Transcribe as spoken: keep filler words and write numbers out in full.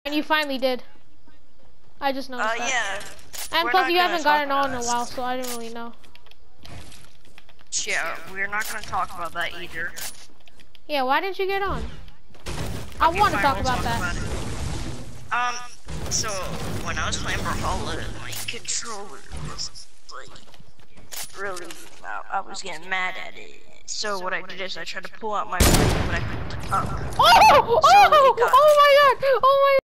And you finally did. I just noticed Uh, that. yeah. And We're plus not you gonna haven't talk gotten on in about a that. while, so I didn't really know. Yeah, we're not gonna talk about that either. Yeah, why didn't you get on? I Okay, want to fine, talk we'll about talk that. about it. Um, so when I was playing Brawlhalla, my controller was like really, uh, I was getting mad at it. So what I did is I tried to pull out my mic, but I couldn't. Uh, Oh! so Oh! it got Oh my god! Oh my